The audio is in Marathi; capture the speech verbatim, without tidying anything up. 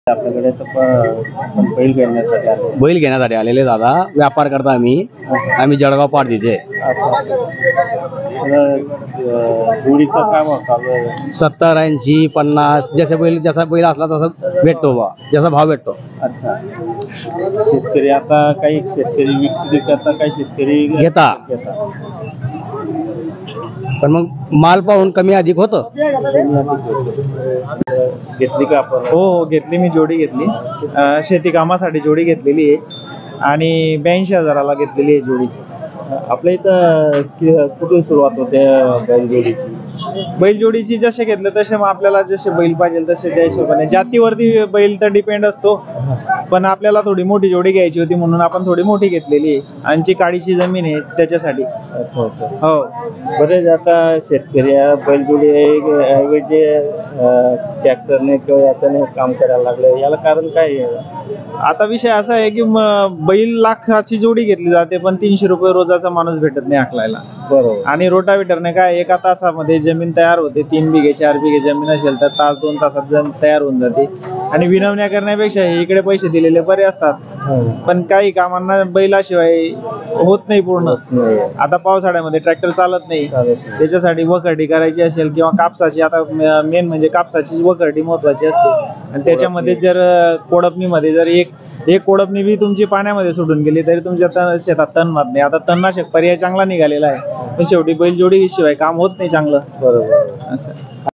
आपल्याकडे तर प- आपण बैल घेण्यासाठी आलो. बैल घेण्यासाठी आलेले दादा, व्यापार करता आम्ही आम्ही जळगाव पारधीचे. जोडीचा काय भाव चालू आहे? सत्तर ऐंशी पन्नास जसे बैल जसा बैल असला तसा भेटतो बा, जसा भाव भेटतो. अच्छा. शेतकरी आता काही शेतकरी विक्री करता, काही शेतकरी घेता. घेता. पण मग माल पाहून कमी अधिक होतं. घेतली का आपण? हो हो घेतली, मी जोडी घेतली. अं, शेती कामासाठी जोडी घेतलेली आहे आणि ब्याऐंशी हजाराला घेतलेली आहे जोडी. आपल्या इथं कि- कुठून सुरुवात होते बैलजोडीची? बैलजोडीची जसे घेतले तसे मग आपल्याला जसे बैल पाहिजे तसे त्या हिशोबाने जातीवरती बैल तर डिपेंड असतो, पण आपल्याला थोडी मोठी जोडी घ्यायची होती म्हणून आपण थोडी मोठी घेतलेली आहे. आणि जी काडीची जमीन आहे त्याच्यासाठी. अच्छा अच्छा. हो. बरेच आता शेतकरी या बैलजोडी ऐवजी ट्रॅक्टरने किंवा याच्याने काम करायला लागले, याला कारण काय आहे? आता विषय असा आहे की म- बैल लाखाची जोडी घेतली जाते पण तीनशे रुपये रोजाचा माणूस भेटत नाही हाकलायला. बरोबर. आणि रोटावेटरने काय एका तासामध्ये जमीन तयार होते. तीन बिघे चार बिघे जमीन असेल तर तास दोन तासात जमीन तयार होऊन जाते. आणि विनवण्या करण्यापेक्षा हे इकडे पैसे दिलेले बरे असतात, पण काही कामांना बैलाशिवाय होत नाही पूर्ण. आता पावसाळ्यामध्ये ट्रॅक्टर चालत नाही, त्याच्यासाठी वखरडी करायची असेल किंवा कापसाची, आता मेन म्हणजे कापसाची वखरडी महत्वाची असते. आणि त्याच्यामध्ये जर कोडपणीमध्ये जर एक एक कोडपणी बी तुमची पाण्यामध्ये सोडून गेली तरी तुमच्या तण- शेतात तण मारत नाही. आता तणनाशक पर्याय चांगला निघालेला आहे, पण शेवटी बैलजोडी शिवाय काम होत नाही चांगलं. बरोबर. असं